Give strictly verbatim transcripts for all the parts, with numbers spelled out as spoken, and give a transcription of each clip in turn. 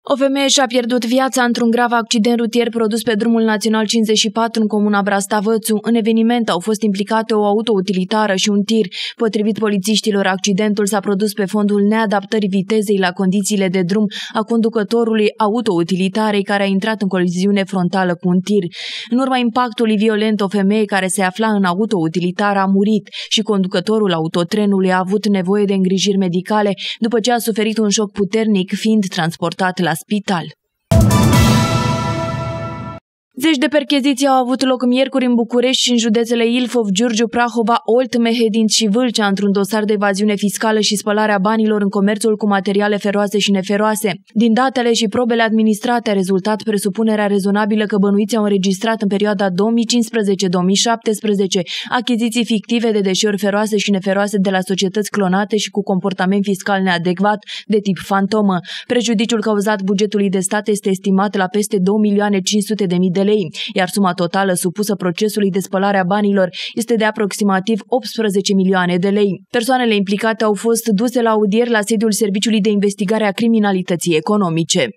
O femeie și-a pierdut viața într-un grav accident rutier produs pe drumul național cincizeci și patru în comuna Brastavățu. În eveniment au fost implicate o autoutilitară și un tir. Potrivit polițiștilor, accidentul s-a produs pe fondul neadaptării vitezei la condițiile de drum a conducătorului autoutilitarei care a intrat în coliziune frontală cu un tir. În urma impactului violent, o femeie care se afla în autoutilitară a murit și conducătorul autotrenului a avut nevoie de îngrijiri medicale după ce a suferit un șoc puternic, fiind transportat la spital. Zeci de percheziții au avut loc miercuri în București și în județele Ilfov, Giurgiu, Prahova, Olt, Mehedinți și Vâlcea într-un dosar de evaziune fiscală și spălarea banilor în comerțul cu materiale feroase și neferoase. Din datele și probele administrate a rezultat presupunerea rezonabilă că bănuiții au înregistrat în perioada două mii cincisprezece două mii șaptesprezece achiziții fictive de deșeuri feroase și neferoase de la societăți clonate și cu comportament fiscal neadecvat de tip fantomă. Prejudiciul cauzat bugetului de stat este estimat la peste două milioane cinci sute de mii de lei, iar suma totală supusă procesului de spălare a banilor este de aproximativ optsprezece milioane de lei. Persoanele implicate au fost duse la audieri la sediul Serviciului de Investigare a Criminalității Economice.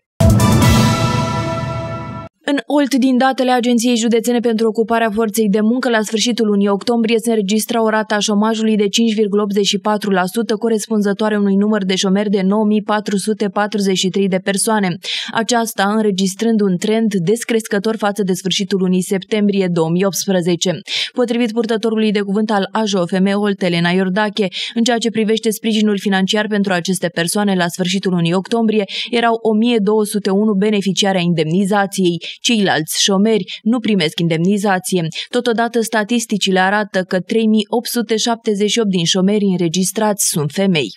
În Olt, din datele Agenției Județene pentru Ocuparea Forței de Muncă, la sfârșitul lunii octombrie se înregistra o rată a șomajului de cinci virgulă optzeci și patru la sută, corespunzătoare unui număr de șomeri de nouă mii patru sute patruzeci și trei de persoane. Aceasta înregistrând un trend descrescător față de sfârșitul lunii septembrie două mii optsprezece. Potrivit purtătorului de cuvânt al A J O F M Olt, Elena Iordache, în ceea ce privește sprijinul financiar pentru aceste persoane, la sfârșitul lunii octombrie erau o mie două sute unu beneficiari ai indemnizației. Ceilalți șomeri nu primesc indemnizație. Totodată, statisticile arată că trei mii opt sute șaptezeci și opt din șomeri înregistrați sunt femei.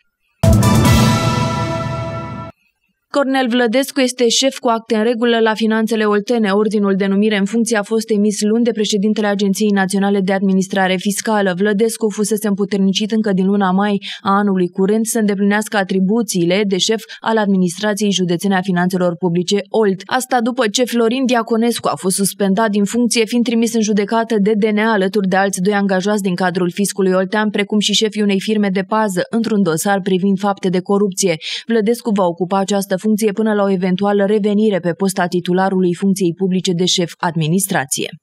Cornel Vlădescu este șef cu acte în regulă la Finanțele Oltene. Ordinul de numire în funcție a fost emis luni de președintele Agenției Naționale de Administrare Fiscală. Vlădescu fusese împuternicit încă din luna mai a anului curent să îndeplinească atribuțiile de șef al Administrației Județene a Finanțelor Publice Olt. Asta după ce Florin Diaconescu a fost suspendat din funcție, fiind trimis în judecată de D N A alături de alți doi angajați din cadrul fiscului oltean, precum și șefii unei firme de pază, într-un dosar privind fapte de corupție. Vlădescu va ocupa această funcție până la o eventuală revenire pe post a titularului funcției publice de șef administrație.